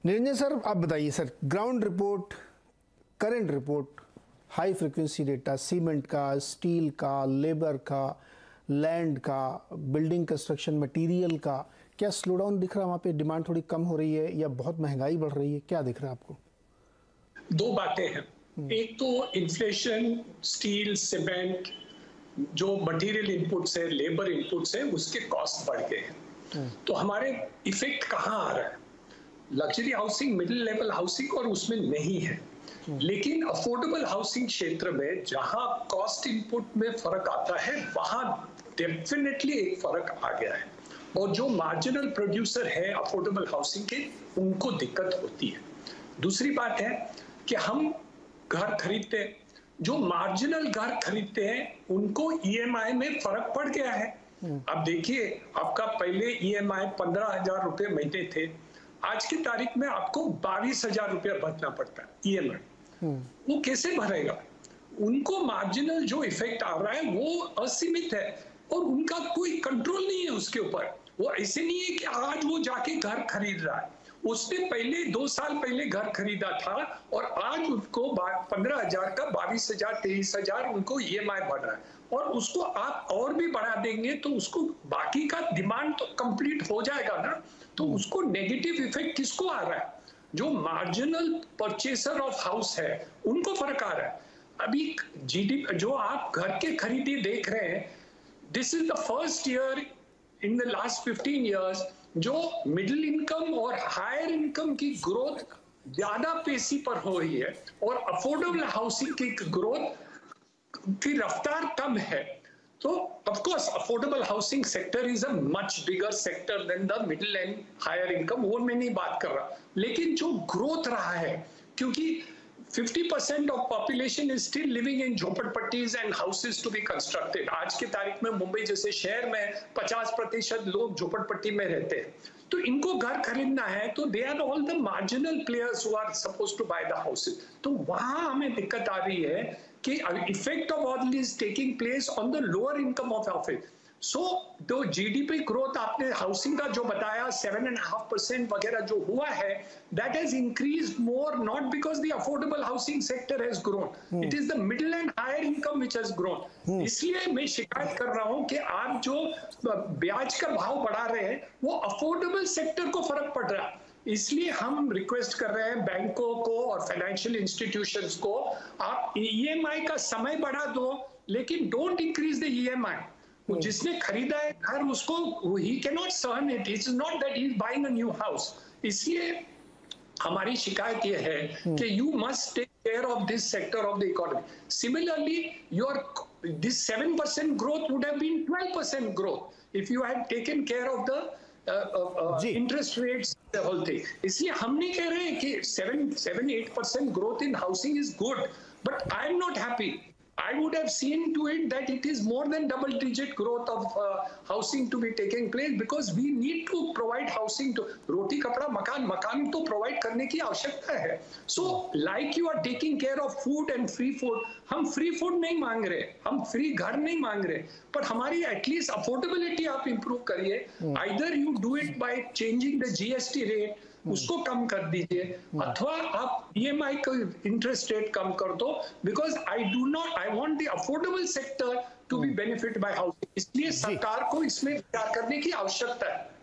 Niranjan sir, आप बताइए sir, ground report, current report, high frequency data, cement का, steel का, लेबर का, लैंड का, बिल्डिंग कंस्ट्रक्शन मटेरियल का, क्या स्लो डाउन दिख रहा है? वहाँ पे डिमांड थोड़ी कम हो रही है या बहुत महंगाई बढ़ रही है? क्या दिख रहा है आपको? दो बातें हैं। एक तो इन्फ्लेशन, स्टील, सीमेंट, जो मटेरियल इनपुट्स है, लेबर इनपुट्स है, उसके कॉस्ट बढ़ गए हैं। तो हमारे इफेक्ट कहाँ आ रहा है? Luxury housing, middle level housing और उसमें नहीं है। लेकिन अफोर्डेबल हाउसिंग क्षेत्र में जहां कॉस्ट इनपुट में फर्क आता है, वहां डेफिनेटली एक फर्क आ गया है। और जो मार्जिनल प्रोड्यूसर है अफोर्डेबल हाउसिंग के, उनको दिक्कत होती है। दूसरी बात है कि हम घर खरीदते हैं, जो मार्जिनल घर खरीदते हैं उनको ईएमआई में फर्क पड़ गया है। अब देखिए, आपका पहले ईएमआई 15,000 रुपए महीने थे, आज की तारीख में आपको 22,000 रुपया भरना पड़ता है ईएमआई। वो कैसे भरेगा? उनको मार्जिनल जो इफेक्ट आ रहा है वो असीमित है और उनका कोई कंट्रोल नहीं है उसके ऊपर। वो ऐसे नहीं है कि आज वो जाके घर खरीद रहा है, उसने पहले 2 साल पहले घर खरीदा था और आज उसको 15,000 का 22,000 23,000 उनको ईएमआई बढ़ रहा है। और उसको आप और भी बढ़ा देंगे तो उसको बाकी का डिमांड तो कंप्लीट हो जाएगा ना। तो उसको नेगेटिव इफेक्ट किसको आ रहा है? जो मार्जिनल परचेसर ऑफ हाउस है उनको फर्क आ रहा है। अभी जीडीपी जो आप घर के खरीदी देख रहे हैं, this is the first year in the last 15 years जो मिडिल इनकम और हायर इनकम की ग्रोथ ज्यादा पेसी पर हो रही है और अफोर्डेबल हाउसिंग की ग्रोथ की रफ्तार कम है। तो of course affordable housing sector is a much bigger sector than the middle end higher income, वो मैं नहीं बात कर रहा। लेकिन जो ग्रोथ रहा है, क्योंकि 50% of population is still living in झोपड़पट्टीज and houses to be constructed. आज की तारीख में मुंबई जैसे शहर में 50% लोग झोपड़पट्टी में रहते हैं। तो इनको घर खरीदना है तो they are all the marginal players who are supposed to buy the houses. तो वहां हमें दिक्कत आ रही है कि effect of all is taking place on the lower income of office. So तो जीडीपी ग्रोथ आपने हाउसिंग का जो बताया 7.5% वगैरह जो हुआ है, that has increased more not because the affordable housing sector has grown, it is the middle end higher income which has grown. इसलिए मैं शिकायत कर रहा हूं कि आप जो ब्याज का भाव बढ़ा रहे हैं वो अफोर्डेबल सेक्टर को फर्क पड़ रहा है। इसलिए हम रिक्वेस्ट कर रहे हैं बैंकों को और फाइनेंशियल इंस्टीट्यूशंस को, आप ईएमआई का समय बढ़ा दो लेकिन डोंट इंक्रीज द ईएमआई। जिसने खरीदा है घर उसको ही कैन नॉट सहन it, it's not that he is buying a new house. इसलिए हमारी शिकायत यह है कि you must take care of this sector of the economy. Similarly your this 7% growth would have been 12% growth if you had taken care of the interest rates, the whole thing. इसलिए हम नहीं कह रहे हैं कि 7-8% growth in housing is good, but I am not happy. I would have seen to it that it is more than double-digit growth of housing to be taking place, because we need to provide housing to roti kapda makan तो provide करने की आवश्यकता है। So like you are taking care of food and free food, हम free food नहीं मांग रहे, हम free घर नहीं मांग रहे, पर हमारी एटलीस्ट अफोर्डेबिलिटी आप इंप्रूव करिए। Either you do it by changing the GST rate, उसको कम कर दीजिए, अथवा आप ईएमआई का इंटरेस्ट रेट कम कर दो, because I want the affordable sector to be benefit by housing. इसलिए सरकार को इसमें विचार करने की आवश्यकता है।